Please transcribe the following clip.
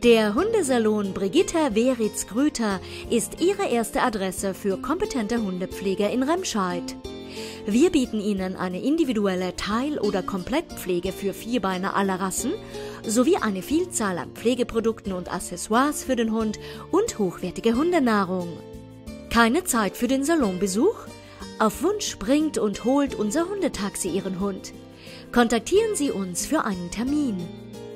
Der Hundesalon Brigitta Weritz-Grüter ist Ihre erste Adresse für kompetente Hundepflege in Remscheid. Wir bieten Ihnen eine individuelle Teil- oder Komplettpflege für Vierbeiner aller Rassen sowie eine Vielzahl an Pflegeprodukten und Accessoires für den Hund und hochwertige Hundenahrung. Keine Zeit für den Salonbesuch? Auf Wunsch bringt und holt unser Hundetaxi Ihren Hund. Kontaktieren Sie uns für einen Termin.